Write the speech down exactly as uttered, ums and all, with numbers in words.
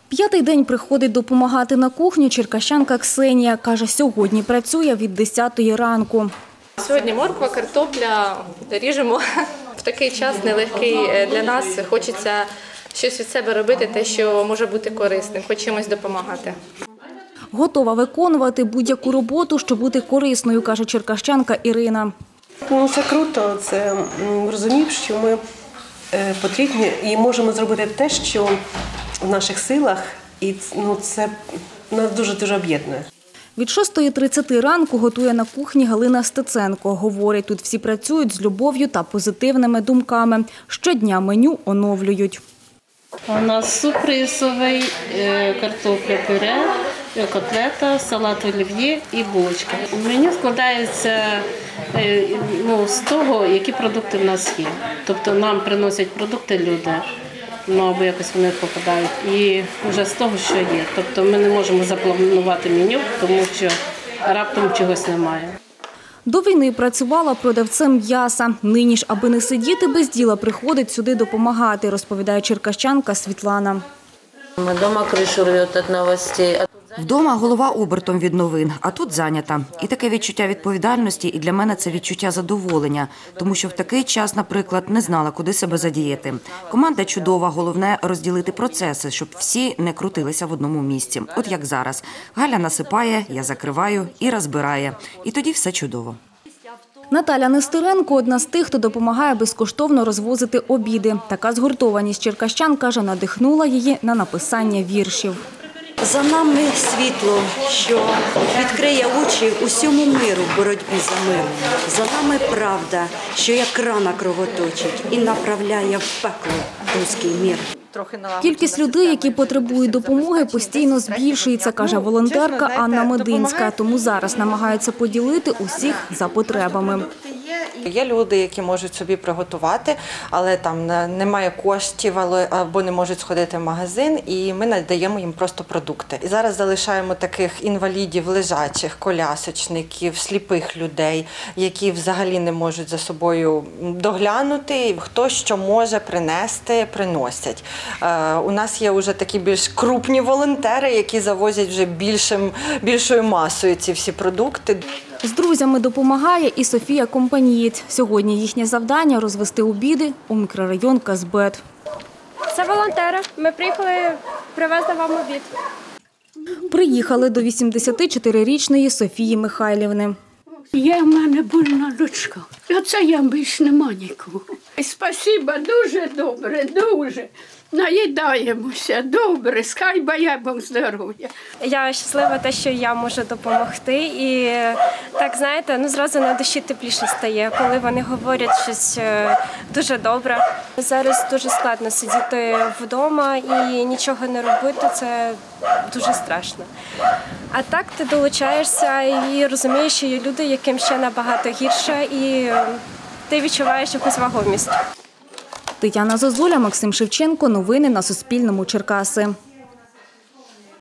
П'ятий день приходить допомагати на кухню черкащанка Ксенія. Каже, сьогодні працює від десятої ранку. Сьогодні морква, картопля ріжемо. В такий час нелегкий для нас. Хочеться щось від себе робити, те, що може бути корисним, хоч чимось допомагати. Готова виконувати будь-яку роботу, щоб бути корисною, каже черкащанка Ірина. Ну, це круто, це розумів, що ми потрібні і можемо зробити те, що в наших силах, і ну, це нас дуже-дуже об'єднує. Від шостої тридцяти ранку готує на кухні Галина Стеценко. Говорить, тут всі працюють з любов'ю та позитивними думками. Щодня меню оновлюють. У нас суп рисовий, картопля пюре, котлета, салат олів'є і булочки. Меню складається ну, з того, які продукти в нас є. Тобто нам приносять продукти люди, ну або якось вони попадають, і вже з того, що є. Тобто ми не можемо запланувати меню, тому що раптом чогось немає. До війни працювала продавцем м'яса. Нині ж, аби не сидіти без діла, приходить сюди допомагати, розповідає черкащанка Світлана. Дома кришу рвет від новостей. Вдома голова обертом від новин, а тут зайнята. І таке відчуття відповідальності, і для мене це відчуття задоволення. Тому що в такий час, наприклад, не знала, куди себе задіяти. Команда чудова, головне – розділити процеси, щоб всі не крутилися в одному місці. От як зараз. Галя насипає, я закриваю і розбирає. І тоді все чудово. Наталя Нестеренко – одна з тих, хто допомагає безкоштовно розвозити обіди. Така згуртованість черкащан, каже, надихнула її на написання віршів. За нами світло, що відкриє очі усьому миру в боротьбі за мир. За нами правда, що як рана кровоточить і направляє в пекло руський мір. Кількість людей, які потребують допомоги, постійно збільшується, каже волонтерка Анна Мединська. Тому зараз намагаються поділити усіх за потребами. Є люди, які можуть собі приготувати, але там немає коштів або не можуть сходити в магазин, і ми надаємо їм просто продукти. І зараз залишаємо таких інвалідів, лежачих, колясочників, сліпих людей, які взагалі не можуть за собою доглянути. Хто що може принести, приносять. У нас є вже такі більш крупні волонтери, які завозять вже більшим, більшою масою ці всі продукти. З друзями допомагає і Софія Компанієць. Сьогодні їхнє завдання – розвести обіди у мікрорайон Казбет. Це волонтери. Ми приїхали привезти вам обід. Приїхали до вісімдесятичотирирічної Софії Михайлівни. Є в мене больна дочка. А це я більш нема нікого. Спасибо, дуже добре, дуже. Наїдаємося, добре, скай бає Бог здоров'я. Я щаслива те, що я можу допомогти. І так, знаєте, ну зразу на душі тепліше стає, коли вони говорять щось дуже добре. Зараз дуже складно сидіти вдома і нічого не робити, це дуже страшно. А так ти долучаєшся і розумієш, що є люди, яким ще набагато гірше, і ти відчуваєш якусь вагомість. Тетяна Зозуля, Максим Шевченко. Новини на Суспільному. Черкаси.